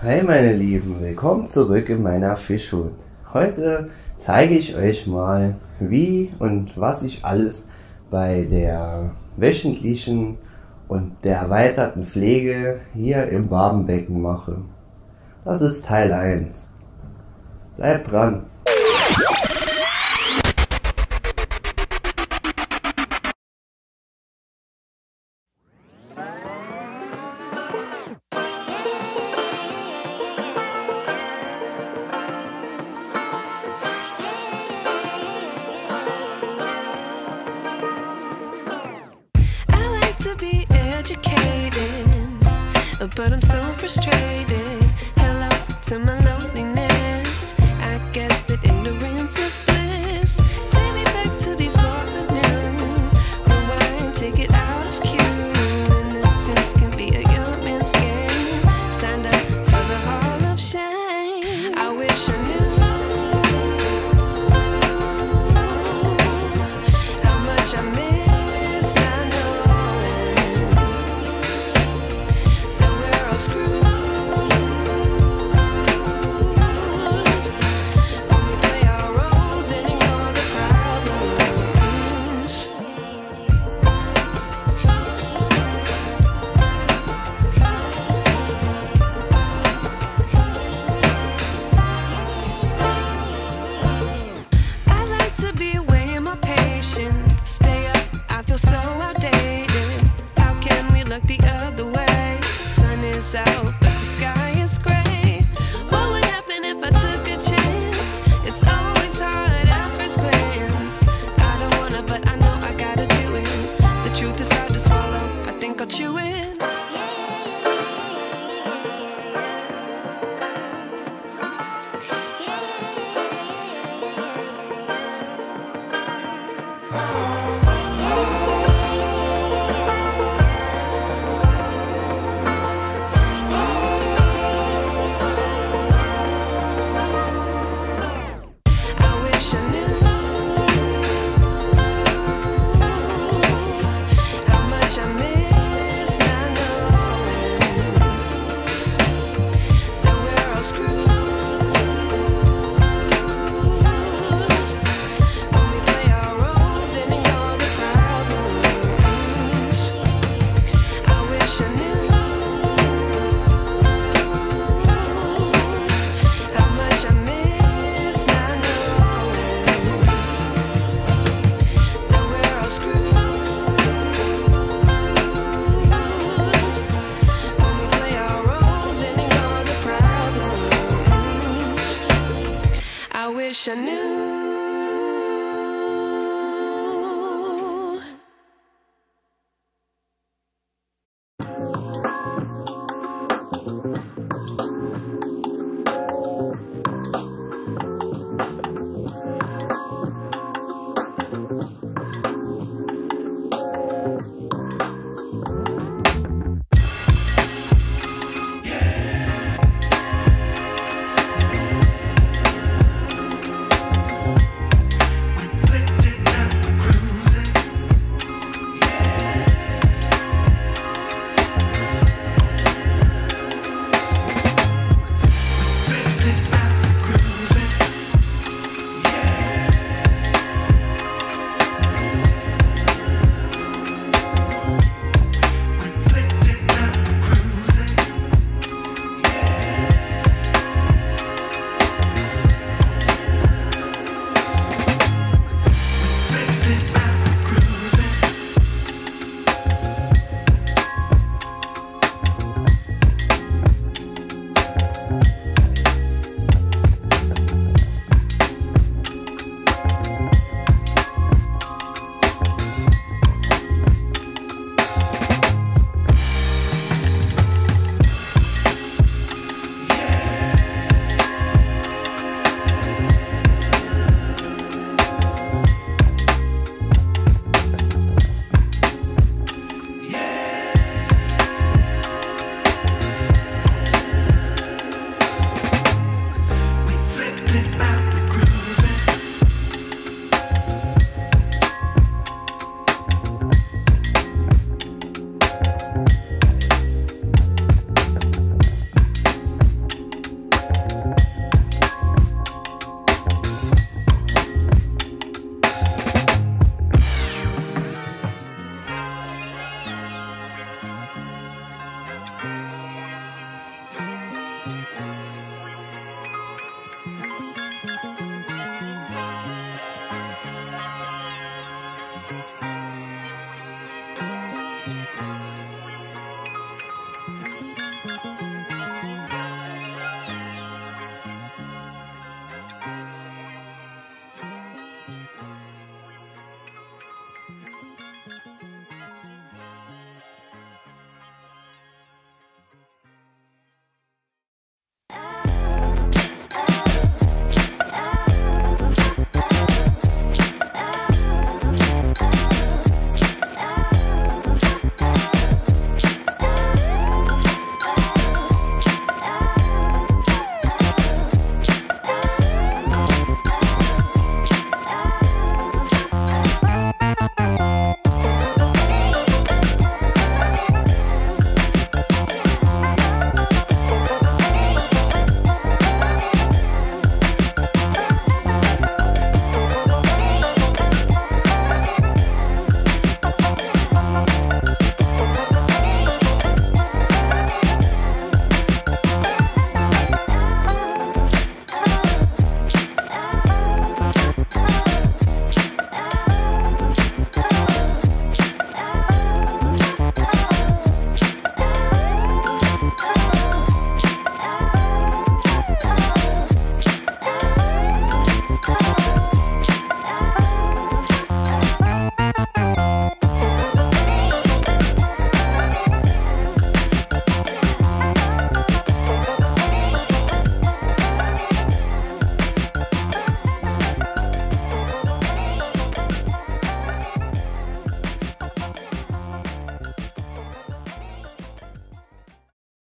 Hi meine Lieben, willkommen zurück in meiner Fischhut. Heute zeige ich euch mal, wie und was ich alles bei der wöchentlichen und der erweiterten Pflege hier im Barben Becken mache. Das ist Teil 1. Bleibt dran! Be educated, but I'm so frustrated. Hello to my loneliness. I guess that ignorance is bliss. Take me back to before the new. Rewind, take it out of cue. Innocence can be a young man's game. Signed up for the hall of shame. I wish I knew how much I miss. Stay up, I feel so outdated. How can we look the other way? Sun is out, but the sky is gray. What would happen if I took a chance? It's always hard at first glance. I don't wanna, but I know I gotta do it. The truth is hard to swallow, I think I'll chew it. I wish I knew.